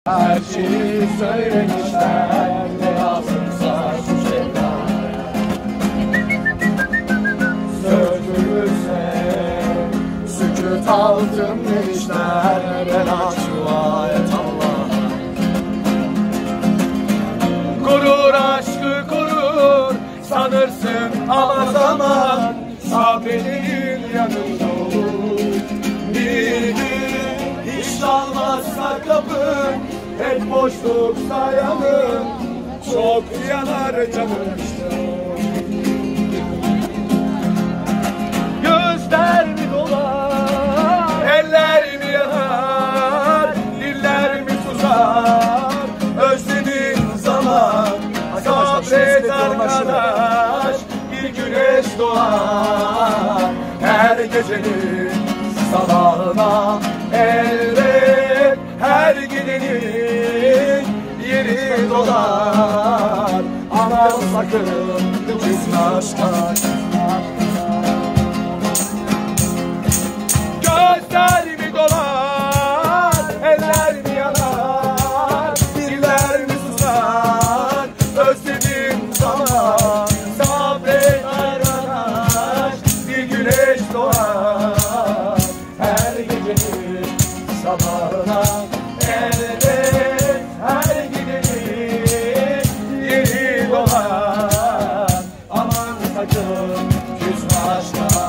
Her şeyi söylemişler, ne lazımsa şu şeyler. Söndürürse sükût altın demişler, ben dua et Allah'a. Korur aşkı korur sanırsın ama zaman sabredenin yanında olur. Bir gün hiç çalmazsa kapın, hep boşluksa yanın, çok yanar canım işte. Gözler mi dolar, eller mi yanar, diller mi susar, özlediğin zaman sabret arkadaş, bir güneş doğar her gecenin sabahına. Elbet her gidenin yeri dolar, aman sakın küsme aşka. Gözler mi dolar, eller mi yanar, diller mi susar, özlediğim zaman sabret arkadaş, bir güneş doğar her gecenin sabahına. Elbet her gidenin yeri dolar, aman sakın küsme aşka.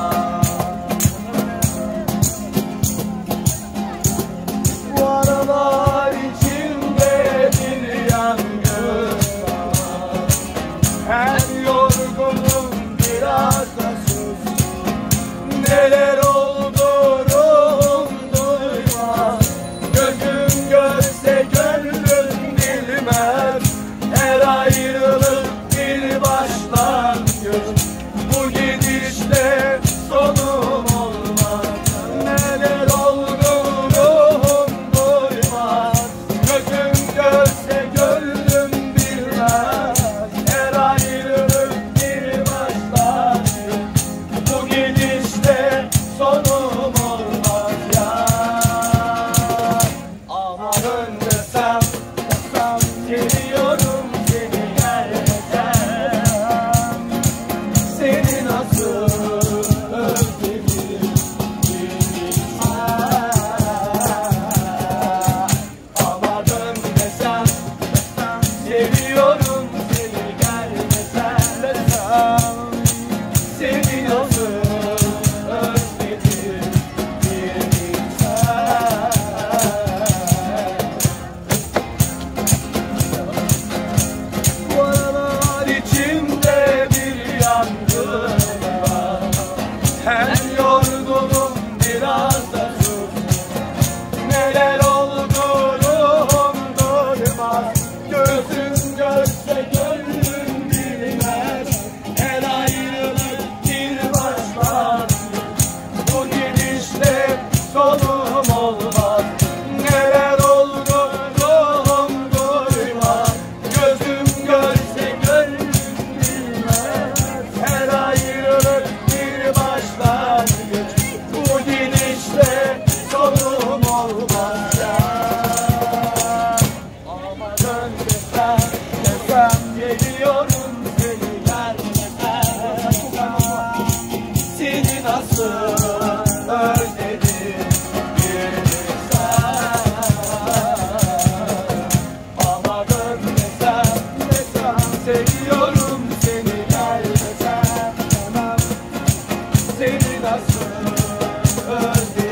Bu aralar içimde bir yangın var, hem yorgunum biraz da sus. Neler oldu ruhum duymaz, gözüm görse gönlüm bilmez. Her ayrılık bir başlangıç, bu gidişle sonum olmaz. Neler oldu ruhum duymaz, gözüm görse gönlüm bilmez. Her ayrılık bir başlangıç, bu gidişle sonum olmaz ya. Ama dön desem geliyorum seni gelmeden, seni nasıl özledim bilmem. Ama dön desem geliyorum seni gelmeden, seni nasıl özledim bilmem. Bu aralar içimde bir yangın var, hem yorgunum biraz da sus. Neler oldu ruhum duymaz, gözüm görse gönlüm bilmez. Her ayrılık bir başlangıç, bu gidişle sonum olmaz. Neler oldu ruhum duymaz, gözüm görse gönlüm bilmez. Her ayrılık bir başlangıç, bu gidişle sonum olmaz ya. Ama dön desem geliyorum seni gelmeden, seni nasıl özledim bilmem. Ama dön desem seviyorum seni gelmeden, seni nasıl özledim.